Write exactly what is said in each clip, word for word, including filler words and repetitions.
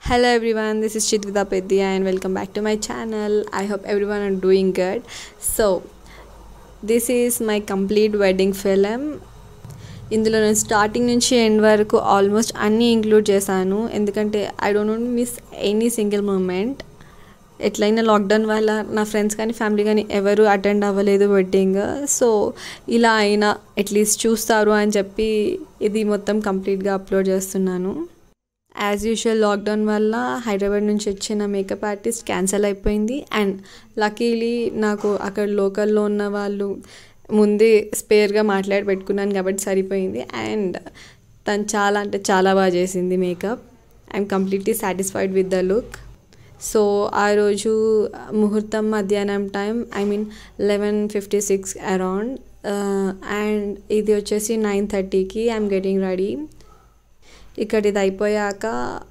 Hello everyone, this is Chidrita Pedya and welcome back to my channel. I hope everyone are doing good. So this is my complete wedding film. ఇందులో నేను starting నుంచి end వరకు almost అన్నీ include చేశాను, ఎందుకంటే I don't want miss any single moment. ఎట్లయినా lockdown వల్ల నా ఫ్రెండ్స్ కానీ ఫ్యామిలీ కానీ ఎవరు అటెండ్ అవ్వలేదు వెడ్డింగ్. సో ఇలా అయినా అట్లీస్ట్ చూస్తారు అని చెప్పి ఇది మొత్తం కంప్లీట్గా అప్లోడ్ చేస్తున్నాను. యాజ్ యూజువల్ లాక్డౌన్ వల్ల హైదరాబాద్ నుంచి వచ్చిన మేకప్ ఆర్టిస్ట్ క్యాన్సిల్ అయిపోయింది. అండ్ లక్కీలీ నాకు అక్కడ లోకల్లో ఉన్న వాళ్ళు ముందే స్పేర్గా మాట్లాడి పెట్టుకున్నాను కాబట్టి సరిపోయింది. అండ్ తను చాలా అంటే చాలా బాగా చేసింది makeup. I'm completely satisfied with the look. So ఆ రోజు ముహూర్తం మధ్యాహ్నం time, I mean eleven fifty six around, and ఇది వచ్చేసి నైన్ థర్టీకి ఐఎమ్ గెటింగ్ రెడీ. ఇక్కడ ఇది అయిపోయాక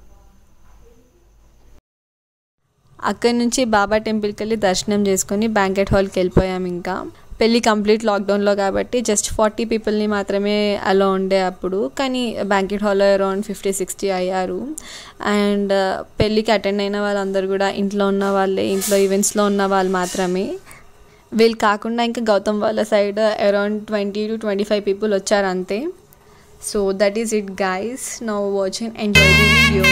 అక్కడి నుంచి బాబా టెంపుల్కి వెళ్ళి దర్శనం చేసుకొని బ్యాంకెట్ హాల్కి వెళ్ళిపోయాం. ఇంకా పెళ్ళి కంప్లీట్ లాక్డౌన్లో కాబట్టి జస్ట్ ఫార్టీ పీపుల్ని మాత్రమే అలా ఉండే అప్పుడు, కానీ బ్యాంకెట్ హాల్లో అరౌండ్ ఫిఫ్టీ సిక్స్టీ అయ్యారు. అండ్ పెళ్ళికి అటెండ్ అయిన వాళ్ళందరూ కూడా ఇంట్లో ఉన్న వాళ్ళే, ఇంట్లో ఈవెంట్స్లో ఉన్న వాళ్ళు మాత్రమే. వీళ్ళు కాకుండా ఇంకా గౌతమ్ వాళ్ళ side around twenty two twenty five people వచ్చారు అంతే. So that is it guys, now watch and enjoy the video.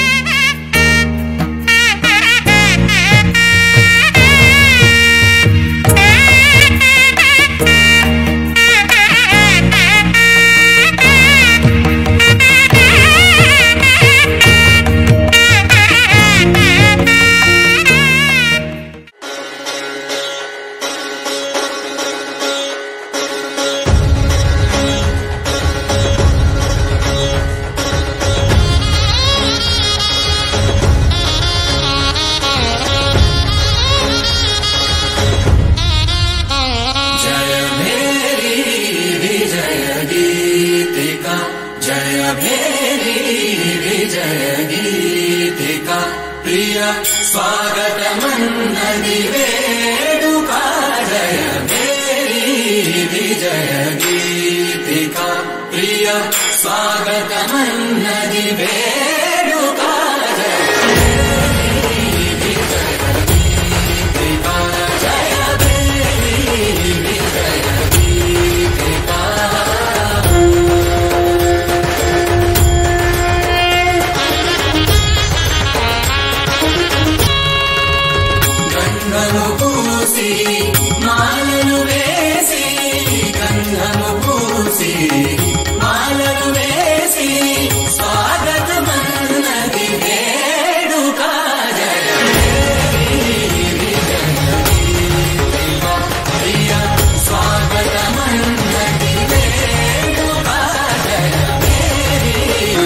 ప్రియ స్వాగతమన్నది వేడుక, జయ మేరీ విజయ గీతిక. ప్రియ స్వాగతమన్నది వేడుక, జయ మేరీ విజయ గీతిక, జయ మేరీ విజయ గీతిక. గంగను పూసి మాలను వేసి, గంగను పూసి మాలను వేసి, స్వాగతమన్నది వేడుక, జయ మేరీ విజయ గీతిక. ప్రియ స్వాగతమన్నది వేడుక, జయ మేరీ.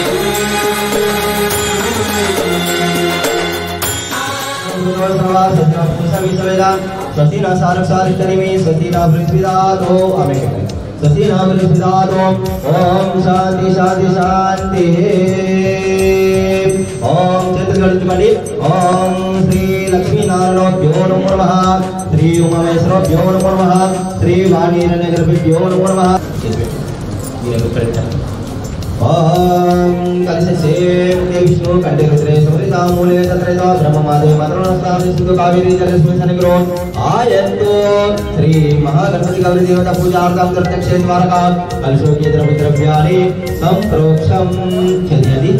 स्वस्ति न सारक्षारिष्टरिमे स्वस्ति न पृथ्वीदातो आमेन स्वस्ति न पृथ्वीदातो ओम शांति शांति शांति ओम चतुर्गणितमणि ओम श्री लक्ष्मी नारायणाभ्यो नमो नमः श्री उमामेश्वराभ्यो नमो नमः श्री वाणीरण्यगर्भ्यो नमो नमः ओम कलशे विष्णु कंठे रुद्रे समृता मूले तत्रैता ब्रह्ममादे मातृनस्तानि सुतो कावेरी जलस्मिन् सनिग्रो आयन्तो श्री महागणपति गौरी देवता पूजार्थं प्रत्यक्षे द्वारका कलशोके द्रव्याणि संप्रोक्षं चर्यति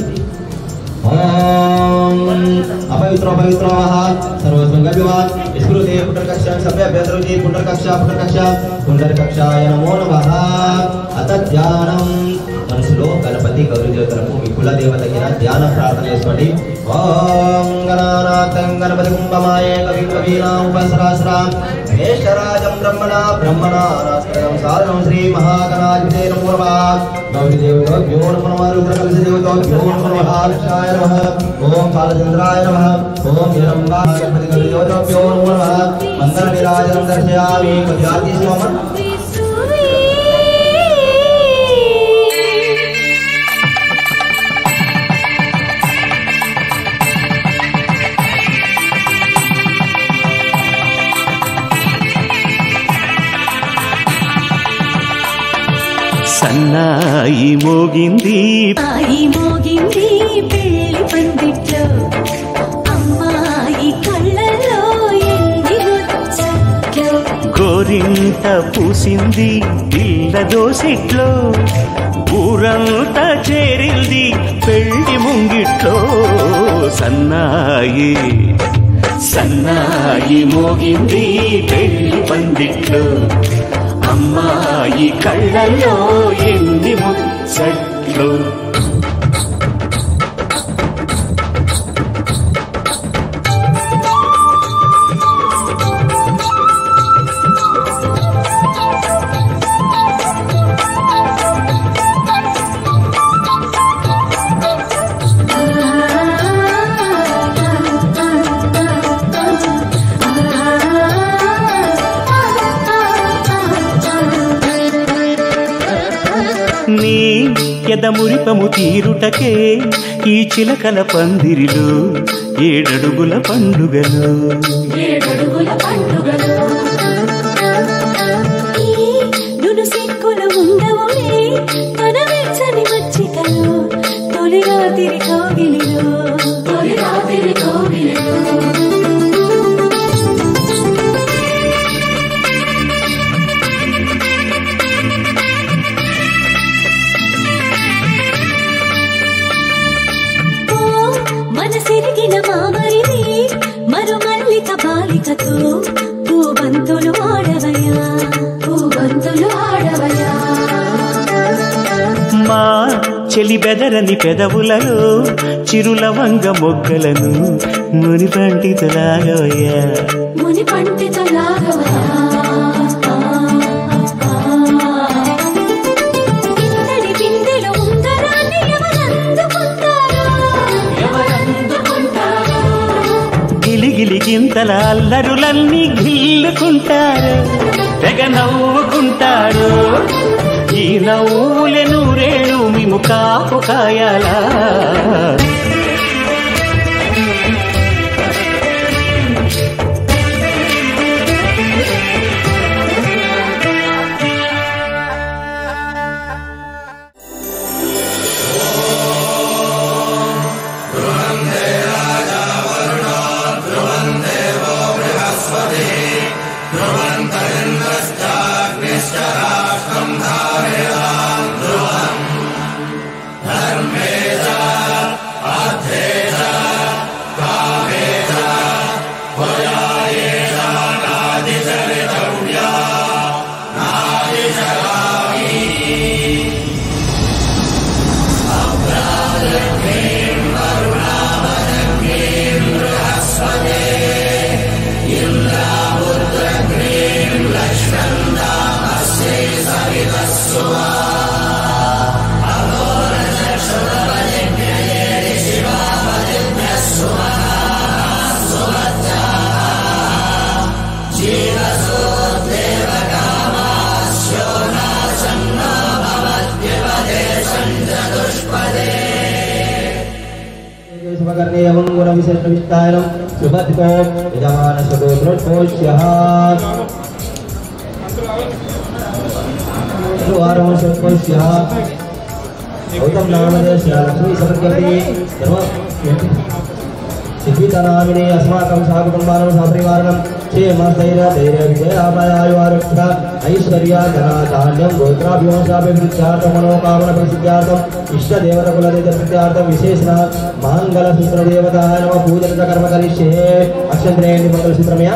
ओम अपवित्रो पवित्रो महा सर्वस्मिन् गव्यवान् स्मृते पुण्डरकक्षा सभ्यभ्यद्रुति पुण्डरकक्षा पुण्डरकक्षा पुण्डरकक्षाय नमो नमः अत ध्यानं మనసులో గణపతి గౌరీ దేవతలకు మీ కుల దేవతకి ధ్యాన ప్రార్థన చేసుకోండి. ఓం గణానాథం గణపతి కుంభమాయే కవి కవీనా ఉపసరాసరా జ్యేష్ఠరాజం బ్రహ్మణ బ్రహ్మణానాస్త్రం సాధనం శ్రీ మహాగణాధిపతే నమో నమః. గౌరీ దేవతాభ్యో నమో నమః. రుద్రకలశ దేవతాభ్యో నమో నమః. లక్షాయ నమః. ఓం బాలచంద్రాయ నమః. ఓం హిరంబా గణపతి గౌరీ దేవతాభ్యో నమో నమః. మందర విరాజనం దర్శయామి. మధ్యాది సోమ సన్నాయి మోగింది మోగింది పెళ్లి పందిట్లో గోరింట పూసింది పిల్ల దోసిట్లో ఊరంతా చేరింది పెళ్లి ముంగిట్లో సన్నాయి సన్నాయి మోగింది పెళ్లి పందిట్లో అమ్మాయి కళ్ళల్లో ఎన్ని ముచ్చట్లు నీ ఎదమురిపము తీరుటకే ఈ చిలకల పందిరిలో ఏడడుగుల పండుగలు ఏడడుగుల పండుగలు నును సిక్కులు ఉండవులే తన వెచ్చని మచ్చికలు తొలి రాత్రి కోగిలిలో తొలి రాత్రి కోగిలిలో మనసిరిగిన మామరిది మరు మల్లిక బాలికతో పూబంతులు ఆడవయా పూబంతులు ఆడవయా మా చెలి బెదరని పెదవులలో చిరులవంగ మొగ్గలను ముని పండితులాగవయ్యా ముని పండితులాగవయా ఇంతటి బిందెలు ఉంగరాన్ని ఎవరందుకుంటారు గిలిగిలి గింతల అల్లరులన్నీ గిల్లుకుంటారు తెగ నవ్వుకుంటారు ఈ నవ్వులే నూరేళ్ళు మేము కాపు కాయాలా विशेषविस्तारं सुभद्को यजमानसदोत्रोत्पोष्यः चतुर्वारंशोत्पोष्यः गौतम नामदेशः लक्ष्मी समर्पयति धर्म सिद्धितनामिने अस्माकं सहकुटुम्बानां सहपरिवाराणां क्षेमस्थैर्य धैर्य विजयाभयायुवारुक्ष ऐश्वर्य धनाधान्यं गोत्राभिवंशाभिवृद्ध्यार्थं मनोकामनाप्रसिद्ध्यार्थं इष्टदेवताकुलदेवतार्थं विशेषण माङ्गलसूत्रदेवताय नमः पूजन कर्म करिष्ये अक्षन्त्रेण मंगलसूत्रमया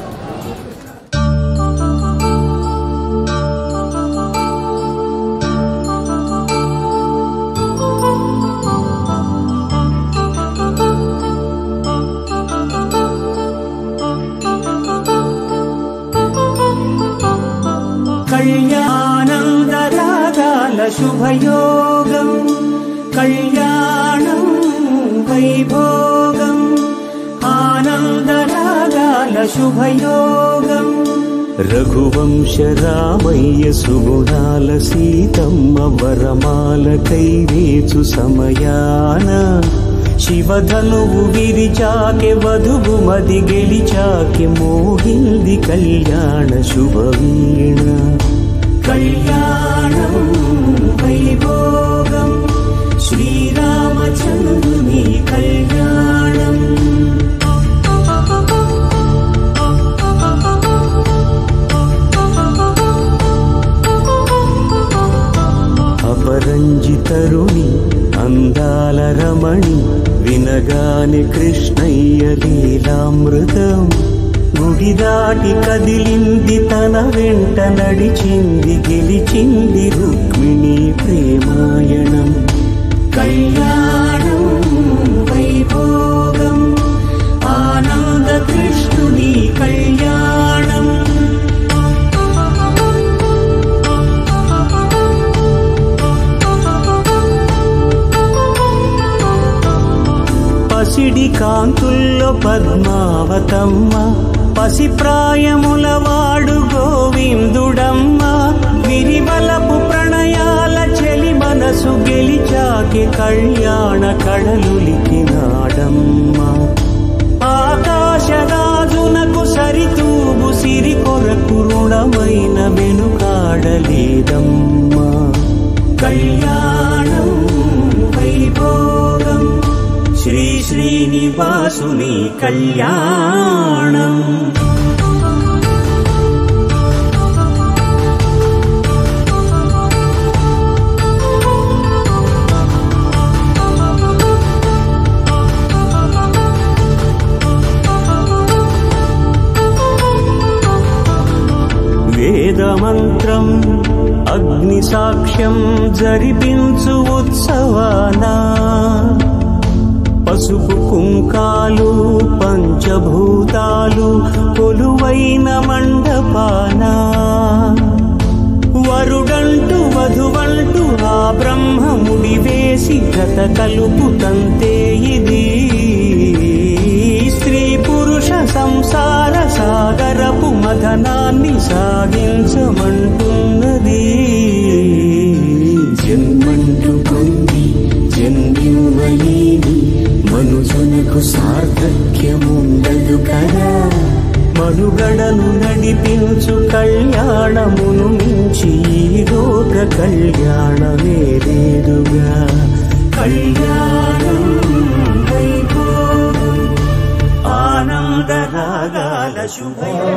कल्याणं शुभयोगं कल्याणं वैभोगं आनन्दरागाल शुभयोगं रघुवंश रामय्य सुगुणाल सीतम्म वरमाल कैवेचु समयान शिवधनुवु विरिचाके वधुवु मदि गेलिचाके मोहिल्दि कल्याण शुभवीण कल्याणं वैभोगं श्रीरामचन्द्रुनि कल्याणम् సుందరుని అందాల రమణి వినగాని కృష్ణయ్య లీలామృతం గుడి దాటి కదిలింది తన వెంట నడిచింది గెలిచింది రుక్మిణి ప్రేమాయణం కళ్యాణం వైభోగం ఆనంద కృష్ణుని కళ్యాణం పసిడి కాంతుల్లో పద్మావతమ్మ పసి ప్రాయముల వాడు గోవిందుడమ్మ విరివలపు ప్రణయాల చెలి మనసు గెలిచాకే కళ్యాణ కళలులికినాడమ్మ ఆకాశరాజునకు సరితూబు సిరి కొరకు రుణమైన వెనుకాడలేదమ్మా కళ్యాణం వైభోగం శ్రీ శ్రీనివాసుని కళ్యాణం వేదమంత్రం అగ్ని సాక్ష్యం జరిపించు ఉత్సవానా పసుపు కుంకాలు పంచభూతాలు కొలువైన మండపాన వరుడంటూ వధువంటూ ఆ బ్రహ్మముడి వేసి గత కలుపుతంతే ఇది స్త్రీ పురుష సంసార సాగరపు మదనాన్ని సాగించమంటున్నది జన్మంటూ పొంది జన్మివ్వలేని మనుజునకు సార్థక్యముండదు కదా మనుగడను నడిపించు కళ్యాణమును మించి లోక కళ్యాణమే లేదుగా కళ్యాణం వైభోగం ఆనంద రాగాల శుభయం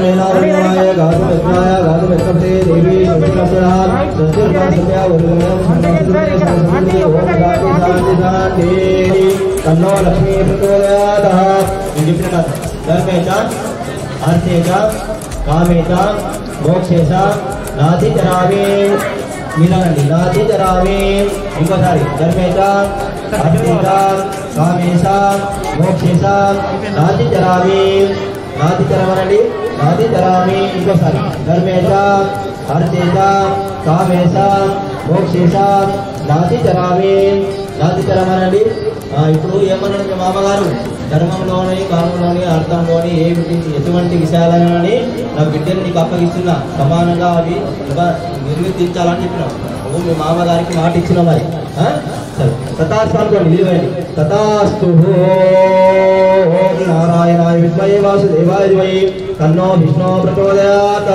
कन्नो लक्ष्मी प्रचोदयातः धर्मेचा अर्थेचा कामेचा मोक्षेचा नातिचरामे मीनांडी नातिचरामे इंकोसारी धर्मेचा अर्थेचा कामेचा मोक्षेचा नातिचरामे नातिचरमनंडी नातिचरामे इंकोसारी धर्मेचा अर्थेचा कामेचा मोक्षेचा नातिचरामे నాతిచరమనండి ఇప్పుడు ఏమన్నాడు మీ మామగారు ధర్మంలోని కామంలోని అర్థంలోని ఏమిటి ఎటువంటి విషయాలని నా బిడ్డని నీకు అప్పగిస్తున్నా సమానంగా అవి నిర్వర్తించాలని చెప్పినావు నువ్వు మీ మామగారికి మాట ఇచ్చిన మరి సరే తథాస్తు అనుకోండి నిలవండి తథాస్తు ఓం నారాయణాయ విద్మహే వాసుదేవాయ ధీమహి తన్నో విష్ణు ప్రచోదయాత్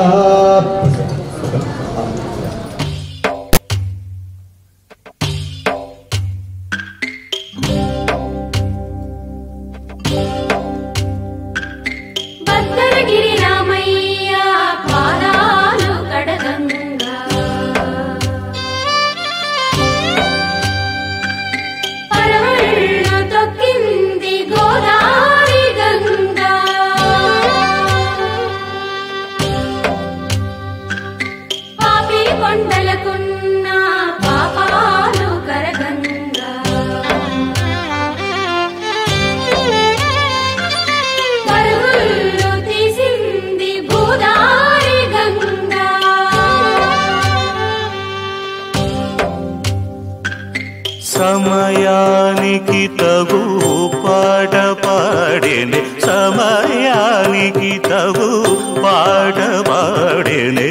సమయానికి తగు పాట పాడేనే సమయానికి తగు పాట పాడేనే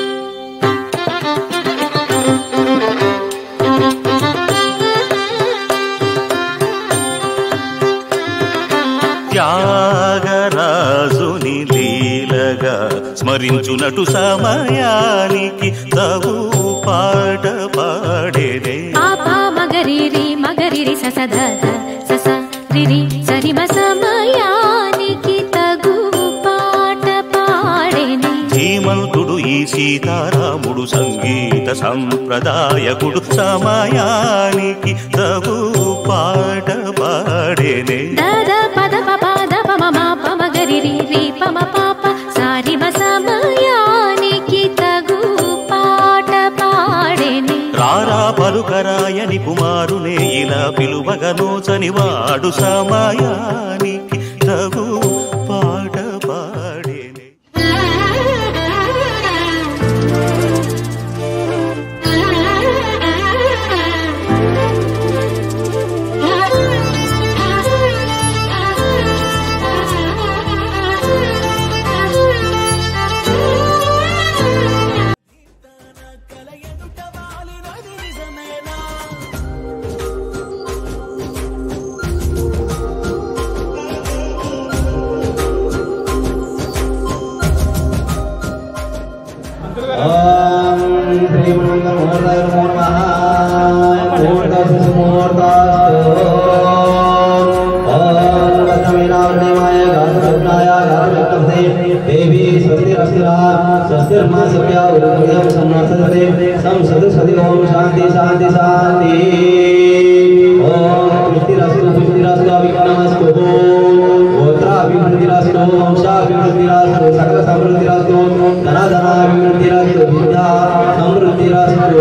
త్యాగరాజుని లీలగా స్మరించునటు సమయానికి తగు పాట పాడేనే మగరిరి మగరిరి ససద సస రిరి సరిమ సమయానికి తగు పాట పాడేనే ధీమంతుడు ఈ సీతారాముడు సంగీత సంప్రదాయకుడు సమయానికి తగు పాట పాడేనే దద పద పద పమ పమ గరి రి రి పమ పాప సారి మ సమయానికి తగు పాట పాడేనే రారా పలుకరాయని కుమారునే ఇలా పిలువగనోచని వాడు సమయానికి తగు పాట పాడేనే शांति शांति शांति ओम पुष्टिरस्तु पुष्टिरस्तु अभिज्ञानमस्तु गोत्राभिवृद्धिरस्तु वंशाभिवृद्धिरस्तु सकल समृद्धिरस्तु धन धनाभिवृद्धिरस्तु विद्या समृद्धिरस्तु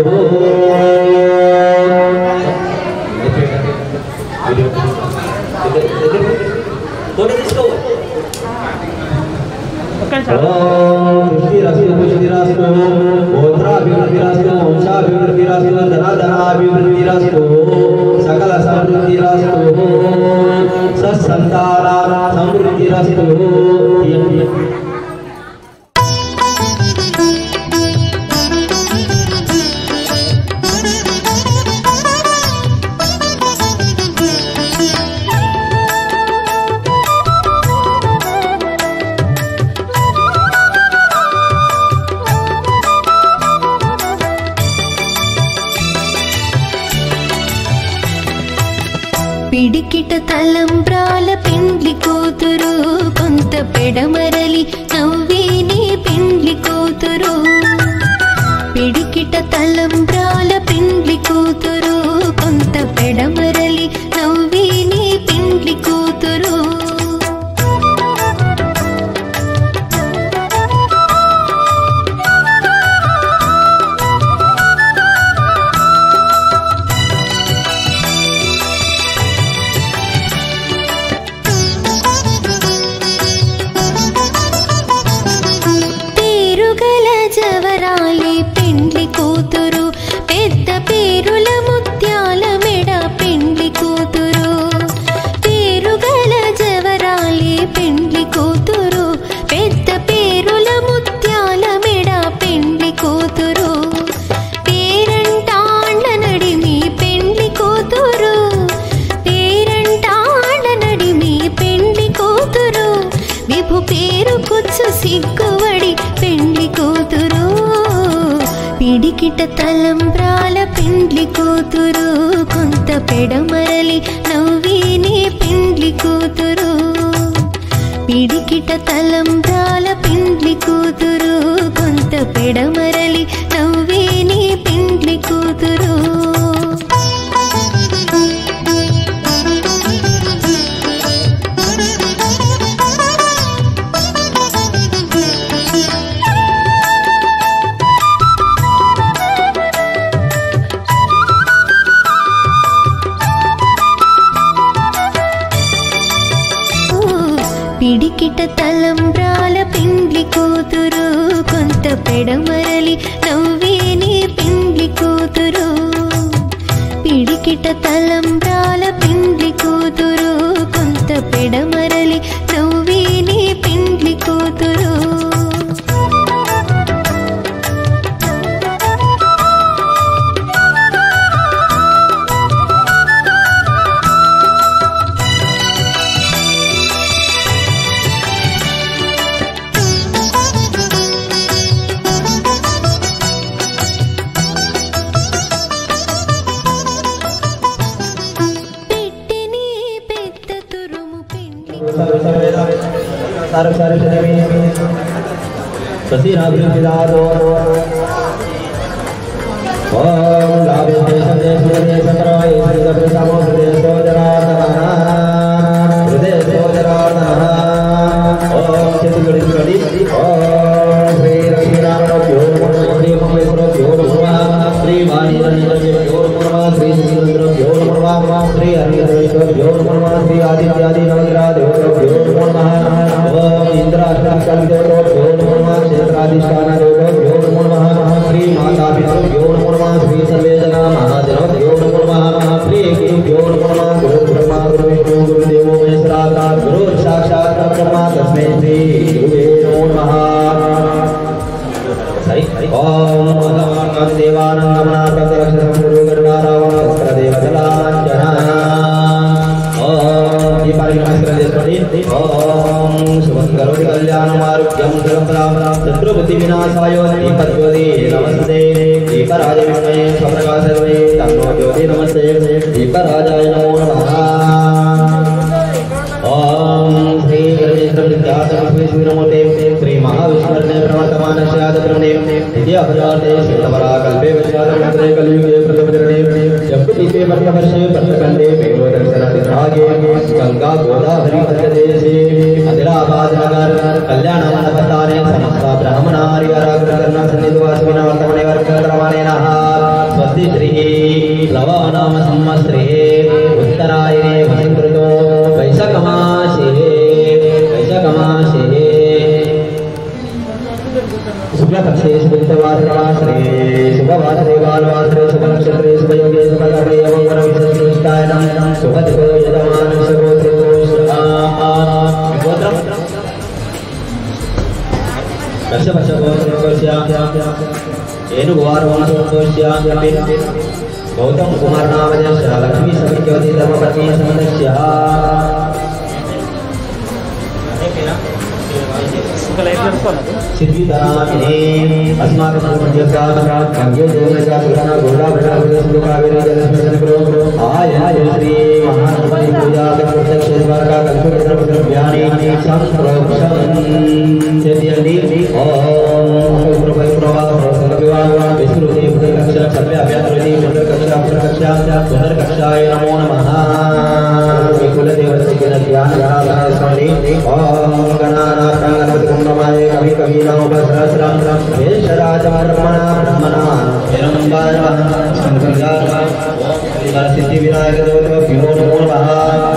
ओम पुष्टिरस्तु पुष्टिरस्तु गोत्राभिवृद्धिरस्तु वंशाभिवृद्धिरस्तु धन धनाभिवृद्धिरस्तु सकल समृद्धिरस्तु सत्संतान समृद्धिरस्तु పిడికిట తలంబ్రాల పెండ్లి కూతురు కొంత పెడమరలి నవ్వేని పెండ్లి కూతురు పిడికిట తలంబ్రాల పెండ్లి కూతురు కొంత పెడమరలి నవ్వేని పెండ్లి కూతురు కూతురు పెద్ద పేరుల ముత్యాల మెడ పెండ్లి కూతురు పేరుగల జవరాలి పెండ్లి కూతురు పెద్ద పేరుల ముత్యాల మెడ పెండ్లి కూతురు పేరంటాండ నడిమి పెండ్లి కూతురు పేరంటాండ నడిమి పెండ్లి కూతురు విభు పేరు కుచ్చు సిగ్గువడి పెండ్లి కూతురు పిడికిట తలంబ్రాల పెండ్లి కూతురు కొంత పెడమరలి నవ్వేని పెండ్లి కూతురు పిడికిట తలంబ్రాల పెండ్లి కూతురు కొంత పెడమరలి నవ్వేని పెండ్లి కూతురు పిడికిట తలంబ్రాల పెండ్లి కూతురు కొంత పెడమరలి నవ్వేని పెండ్లి కూతురు పిడికిట తలంబ్రాల పెండ్లి కూతురు కొంత పెడమరలి నవ్వేని పెండ్లి కూతురు ससीनाभिदादो ओम लाभे संदे सुदे संतराय सुदे सामो सुदे सोजनार्दनः हृदय सोजनार्दनः ओम चित्तगुड़ी गड़ी ओम श्री लक्ष्मी नारायण नमः श्री महेश्वर नमः श्री वाणी नमः श्री सुरेंद्र नमः श्री हरिहरेश्वर नमः श्री आदित्यादि नवग्रह नमः ओम इंद्राष्टकं नमः क्षेत्राधिष्ठान नमः श्री माता पितृभ्यो नमः श्री सर्वे जना महादेवभ्यो नमः श्री गुरुभ्यो नमः गुरु ब्रह्मा गुरु विष्णु गुरुदेवो महेश्वरा गुरु साक्षात् ब्रह्मा तस्मै श्री गुरुवे नमो नमः ओम भगवान देवानंदमनाथ रक्षसं गुरु गरुडारावण वस्त्रदेव जलांजना ओम दीपावली नमस्कृते ओम शुभंकरो कल्याणमारुक्यं सुरंपराम शत्रुबुद्धि विनाशाय दीपज्योति नमस्ते दीपराज विष्णवे स्वप्रकाशवे तन्नो ज्योति नमस्ते दीपराजाय नमो नमः ओम श्री गणेशविद्यासमस्वे नमोते श्री महाविष्णुर्ने प्रवर्तमानस्य आदब्रह्मणे विद्याभराते श्रीतपराकल्पे विद्याधर्मकृते कलियुगे प्रथमचरणे जगदीपे वर्षवर्षे वर्षखण्डे मेघोदर्शनतिभागे गंगा गोदावरी मध्यदेशे आदिलाबाद नगर कल्याणमण्डपस्थाने समस्त ब्राह्मणार्याग्रकर्ण सन्निधिवासिनः वर्तमाने वर्गक्रमाणेनः स्वस्ति श्री प्लवानाम संवत्सरे उत्तरायणे वसन्तऋतो वैशाखमासे वैशाखमासे शुक्लपक्षे शुभवासरे शुभवासरे बालवासरे शुभनक्षत्रे शुभयोगे शुभकर्णे यमवरविशेषायनं शुभदिवो यजमान शुभोत्सवोष्ठा गोत्रं दशवर्षगोत्रस्य एनुगुवारवंशोत्तोष्य गौतम कुमार नामजस्य लक्ष्मी समित्यवती धर्मपत्नी समदस्य सिद्धिधरामिने अस्माकं पूज्यस्यात् गंगे देवस्य सुरना गोदा भृगना सुकावेरी जलस्मिन् गुरु आय श्री महागणपति पूजा प्रत्यक्षेश्वर का कल्पकेंद्र द्रव्याणि संप्रोक्षं चेत्यंदि ओम प्रभु प्रभु संगविवाह विष्णुदेव पुत्रकक्षा सर्वे अभ्यासरुदि पुत्रकक्षा पुत्रकक्षा पुनर्कक्षाय नमो नमः कुलदेवस्य ज्ञान गणाधार स्वामी ओम गणानाथ गणपति कुंभमाय कवि कवि नमो सहस्रम वेशराजवर्मणा ब्रह्मणा हिरण्यम्बर शंकरजात ओम सिद्धि विनायक देवतो नमो नमः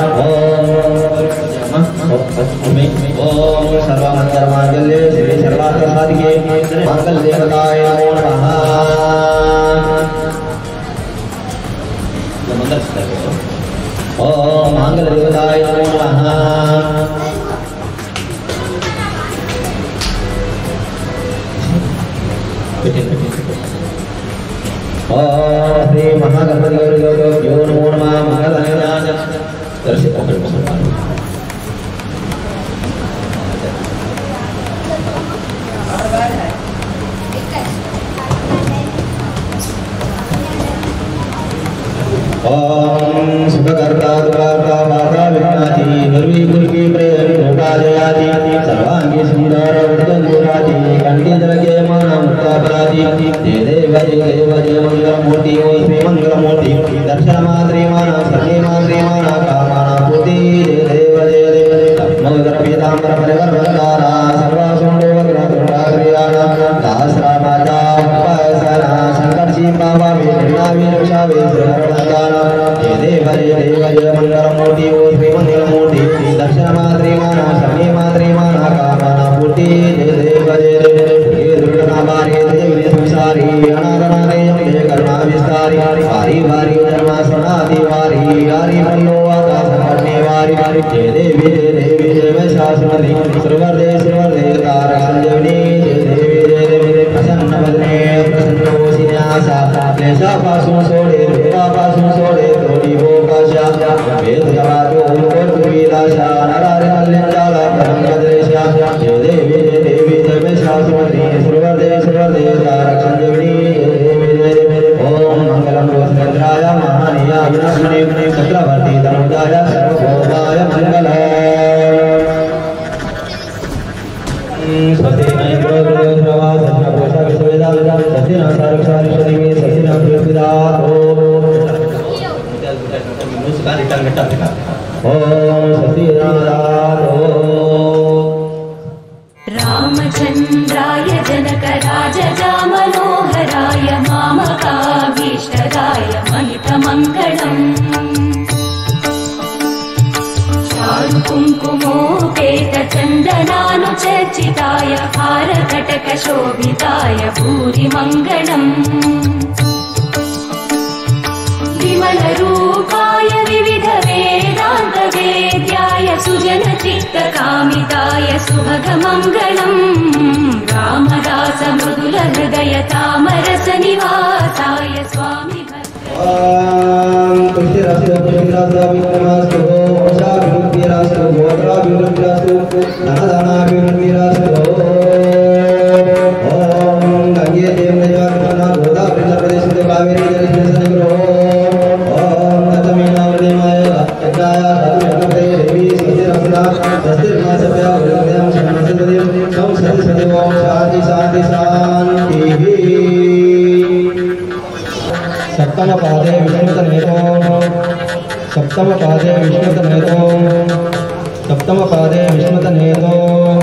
ओम सर्वमंगलमांगल्ये शिवे सर्वार्थसाधिके मंगलदेवताय नमो नमः ओम मंगलदेवताय नमो नमः ओम श्री महागणपतियो नमो नमः मंगलाय दर्शित ओम सुखकर्ता दुर्गार्ता माता विघ्नाति निर्विघ्नकी प्रेम उपादयाति सर्वांगी सुंदर वरदंगुराति कंठी जलके मानमुक्तापराति दे देव जय देव जय मंगलमूर्ति ओ श्री मंगलमूर्ति दर्शन मात्रे माना सर्वे मात्रे माना कामना पूर्ति जय देव जय देव नवोदर पीतांबर परिवर्तनारा सर्वासुंडो वग्रतुंडाग्रियाणा दासरा माता उपसना संकर्षि बाबा वीरना वीरक्षा वीरवरदाना जय देव जय देव जय मंगलमूर्ति ओ श्री मंगलमूर्ति दर्शन मात्रे माना सर्वे मात्रे माना कामना पूर्ति जय देव जय देव हे दुर्गनामारे देवी संसारी अनादनारे जय करुणा विस्तारी वारी वारी धर्मा सनादि वारी गारी मल्लो आकाश करने वारी जय देवी जय देवी जय वैशासुमति श्रीवर्धे श्रीवर्धे तारक संजीवनी जय देवी जय देवी प्रसन्न वदने प्रसन्न वोसिन्यासा क्लेशा पासुं सोडे वेदा पासुं सोडे तोड़ी भोकाशा वेद जवातो कोटु वीराशा नरारे कल्याणजाला परम भद्रेशा जय देवी जय देवी जय वैशासुमति श्रीवर्धे श्रीवर्धे तारक संजीवनी जय देवी जय देवी ओम मंगलम रोचन्द्राय महानीया विनाशमणे चक्रवर्ती तनुजाय सर्वभौमाय मंगलम् स्वस्ति कुङ्कुमोपेत चन्दनानु चर्चिताय हारकटक शोभिताय भूरि मङ्गलम् विमलरूपाय विविध वेदान्त वेद्याय सुजन चित्तकामिताय सुभगमङ्गलम् रामदास मृदुल हृदय तामरस निवासाय स्वामी सप्तम पादे विष्णुतनेतो सप्तम पादे विष्णुतनेतो सप्तम पादे विष्णुतनेतो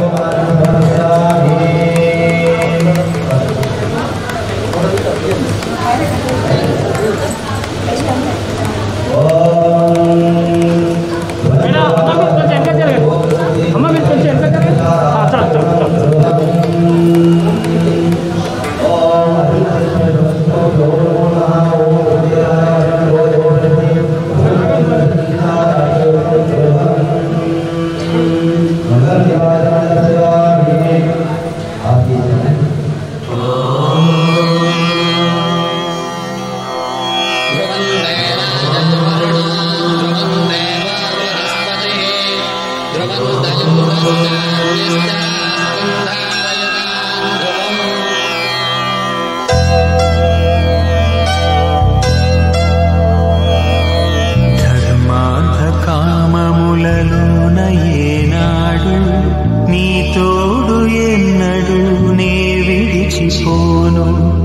ధర్మార్థకామములలోన ఏనాడు నీ తోడు ఎన్నడు నే విడిచిపోను